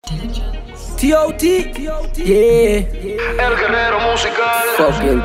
T.O.T. Yeah. El guerrero musical. Fucking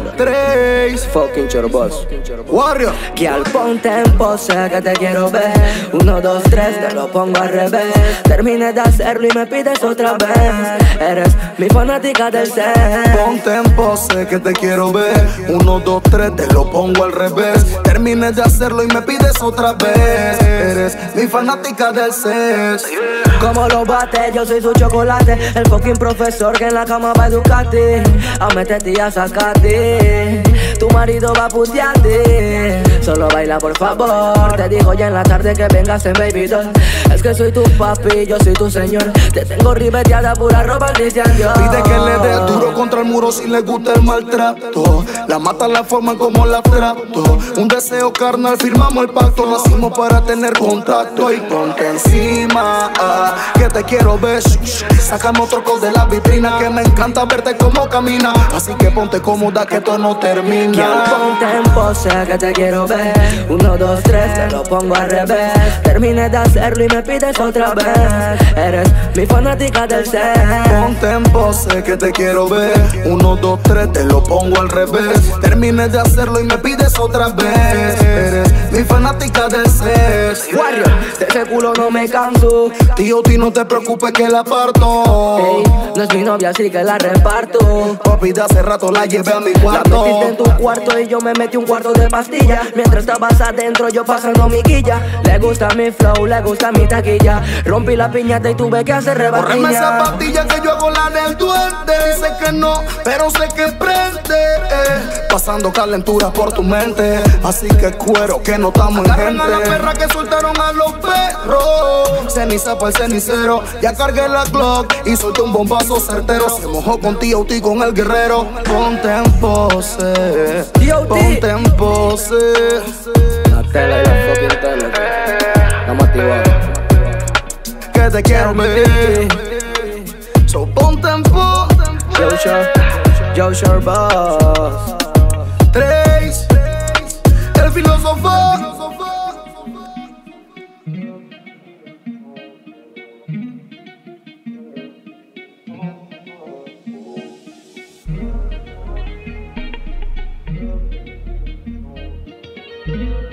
tres. Fucking chorboso. Warrior. Que al ponte en pose que te quiero ver. 1, 2, 3, te lo pongo al revés. Terminé de hacerlo y me pides otra vez. Eres mi fanática del ser. Ponte en pose que te quiero ver. 1, 2, 3, te lo pongo al revés. Terminé de hacerlo y me pides otra vez. Eres mi fanática del sex. Como lo bate, yo soy su chocolate. El fucking profesor que en la cama va a educarte. A meterte y a sacarte. Tu marido va a putearte. Solo baila por favor. Te digo ya en la tarde que vengas en Baby Doll. Es que soy tu papi, yo soy tu señor. Te tengo ribeteada pura ropa Christian Dior. Pide que le dé duro contra el muro si le gusta el maltrato. La mata la forma como la trato. Un deseo carnal, firmamos el pacto. Nacimos para tener contacto. Y ponte encima, que te quiero ver. Sácame otro col de la vitrina, que me encanta verte como camina. Así que ponte cómoda que esto no termina. Que al ponte en pose que te quiero ver. 1, 2, 3, te lo pongo al revés. Terminé de hacerlo y me pides otra vez. Eres mi fanática del ser. Ponte en pose que te quiero ver. 1, 2, 3, te lo pongo al revés. Terminé de hacerlo y me pides otra vez. Eres mi fanática del sex. Warrior, de ese culo no me canso. T.O.T. no te preocupes que la parto. Ey, no es mi novia así que la reparto. Papi, de hace rato la llevé a mi La cuarto. metiste en tu cuarto y yo me metí un cuarto de pastilla. Mientras estabas adentro yo pasando mi quilla. Le gusta mi flow, le gusta mi taquilla. Rompí la piñata y tuve que hacer Córreme esa rebatilla. pastilla que yo hago la del duende. Sé que no, pero sé que prende. Pasando calentura por tu mente. Así que cuero que no estamos en gente. A la perra que soltaron a los perros. Ceniza para el cenicero. Ya cargué la Glock y solté un bombazo certero. Se mojó con T.O.T. con el guerrero. Ponte en pose. T.O.T. Ponte en pose. La tela y la fucking tela. Estamos activados. Que te quiero ver. So ponte en pose. Joe Shore Boss. 3, el filósofo. Thank you.